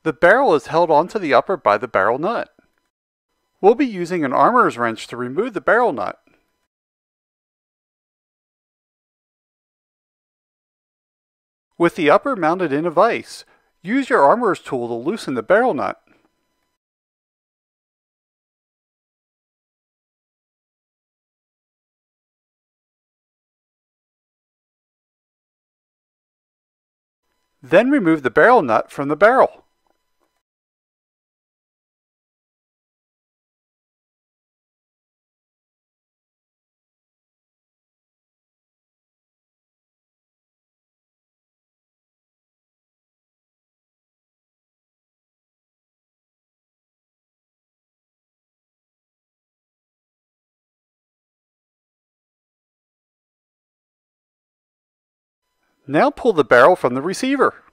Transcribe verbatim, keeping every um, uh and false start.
The barrel is held onto the upper by the barrel nut. We'll be using an armorer's wrench to remove the barrel nut. With the upper mounted in a vise, use your armorer's tool to loosen the barrel nut. Then remove the barrel nut from the barrel. Now pull the barrel from the receiver.